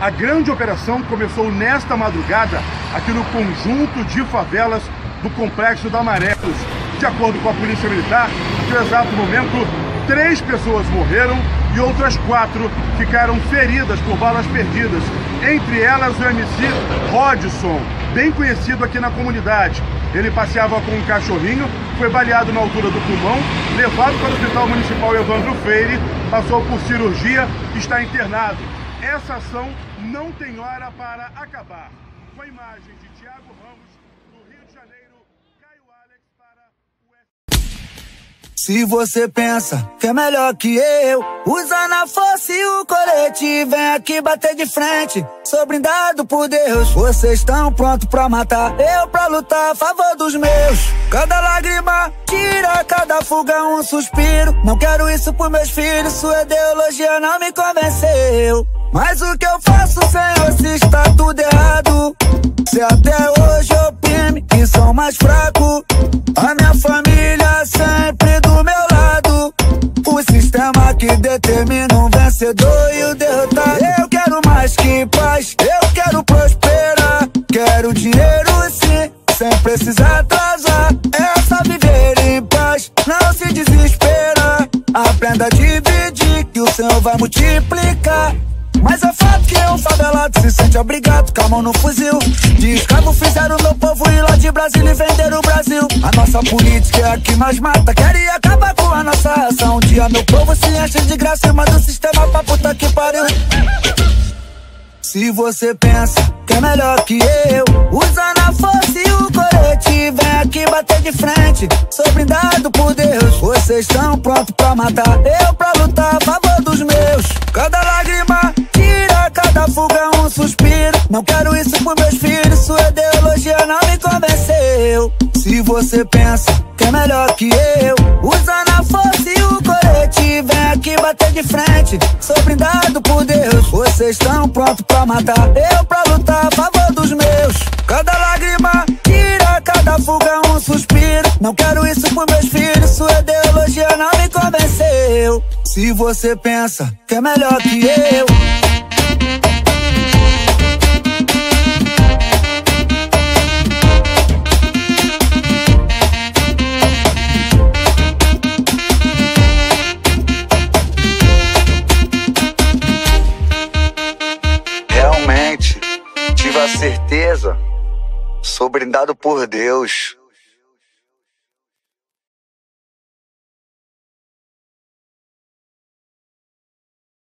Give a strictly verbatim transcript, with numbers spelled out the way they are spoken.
A grande operação começou nesta madrugada aqui no conjunto de favelas do Complexo da Maré. De acordo com a Polícia Militar, no exato momento, três pessoas morreram e outras quatro ficaram feridas por balas perdidas. Entre elas, o M C Rodson, bem conhecido aqui na comunidade. Ele passeava com um cachorrinho, foi baleado na altura do pulmão, levado para o Hospital Municipal Evandro Freire, passou por cirurgia e está internado. Essa ação não tem hora para acabar. Com a imagem de Thiago Ramos, do Rio de Janeiro, Caio Alex para o S. Se você pensa que é melhor que eu, usa na força e o colete e vem aqui bater de frente. Sou brindado por Deus, vocês estão prontos pra matar, eu pra lutar a favor dos meus. Cada lágrima tira, cada fuga um suspiro. Não quero isso por meus filhos, sua ideologia não me convenceu. Mas o que eu faço, Senhor, se está tudo errado? Se até hoje oprime que sou mais fraco, a minha família sempre do meu lado. O sistema que determina um vencedor e o derrotado. Eu quero mais que paz, eu quero prosperar. Quero dinheiro sim, sem precisar atrasar. É só viver em paz, não se desesperar. Aprenda a dividir, que o Senhor vai multiplicar. Mas é fato que um favelado se sente obrigado com a mão no fuzil. De escravo fizeram meu povo ir lá de Brasília e vender o Brasil. A nossa política é a que mais mata, querem acabar com a nossa raça. Um dia meu povo se enche de graça, mas do sistema pra puta que pariu. Se você pensa que é melhor que eu, usa na força e o colete e vem aqui bater de frente. Sou brindado por Deus, vocês estão prontos pra matar, eu pra lutar a favor dos meus. Cada lágrima tira, cada fuga um suspiro. Não quero isso por meus filhos, sua ideologia não me convenceu. Se você pensa que é melhor que eu, usa na força e o colete e vem aqui bater de frente. Sou brindado por Deus, vocês estão prontos pra matar, eu pra lutar a favor dos meus. Cada lágrima tira, cada fuga um suspiro. Não quero isso por meus filhos, sua ideologia não me convenceu. Se você pensa que é melhor que eu, realmente tive a certeza, sou brindado por Deus.